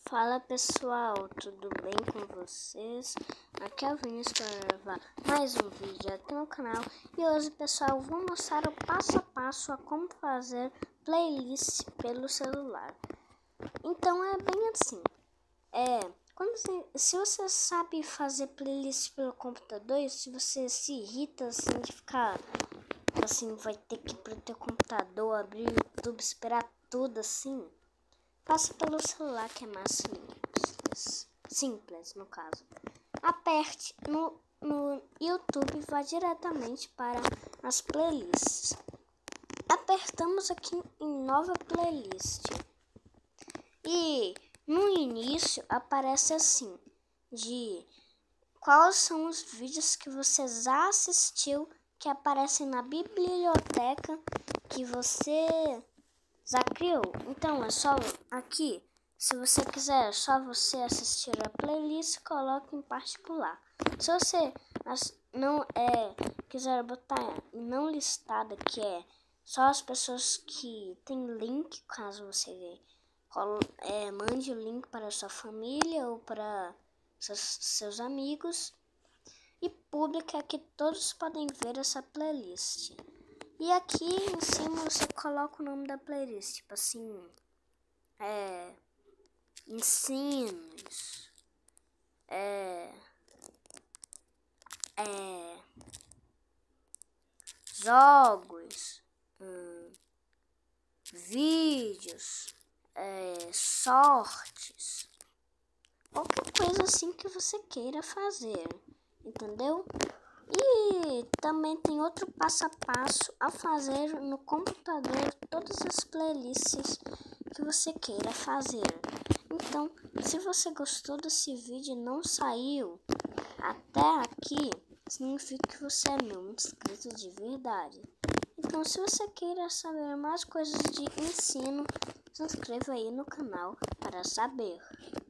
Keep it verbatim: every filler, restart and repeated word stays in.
Fala pessoal, tudo bem com vocês? Aqui é o Vinícius para gravar mais um vídeo aqui no canal. E hoje, pessoal, eu vou mostrar o passo a passo a como fazer playlist pelo celular. Então é bem assim, é, quando você, se você sabe fazer playlist pelo computador, e se você se irrita assim de ficar assim, vai ter que ir pro teu computador, abrir o YouTube, esperar tudo assim, passa pelo celular, que é mais simples, simples no caso. Aperte no, no YouTube e vá diretamente para as playlists. Apertamos aqui em nova playlist. E no início aparece assim, de quais são os vídeos que você já assistiu, que aparecem na biblioteca que você já criou. Então é só aqui, se você quiser, é só você assistir a playlist, coloque em particular. Se você não é quiser botar não listada, que é só as pessoas que tem link, caso você é, mande o link para sua família ou para seus, seus amigos, e pública é que todos podem ver essa playlist. E aqui em cima você coloca o nome da playlist, tipo assim, é, ensinos, é, é, jogos, hum, vídeos, é, sortes, qualquer coisa assim que você queira fazer, entendeu? E também tem outro passo a passo a fazer no computador, todas as playlists que você queira fazer. Então, se você gostou desse vídeo e não saiu até aqui, significa que você é meu inscrito de verdade. Então, se você queira saber mais coisas de ensino, se inscreva aí no canal para saber.